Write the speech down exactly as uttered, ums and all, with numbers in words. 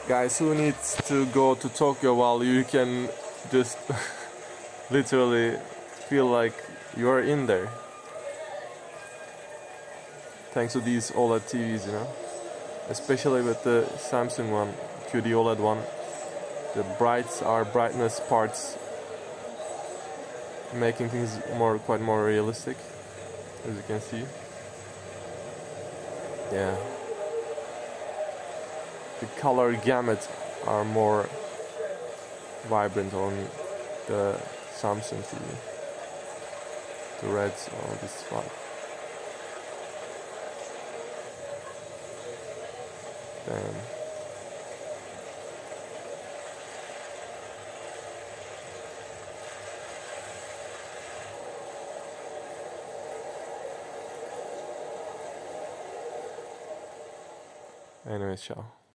Guys, who needs to go to Tokyo while you can just literally feel like you're in there? Thanks to these OLED T Vs, you know? Especially with the Samsung one, Q D OLED one. The brights are brightness parts, making things more, quite more realistic, as you can see. Yeah. The color gamut are more vibrant on the Samsung T V. The reds are this one. Damn. Anyways, ciao.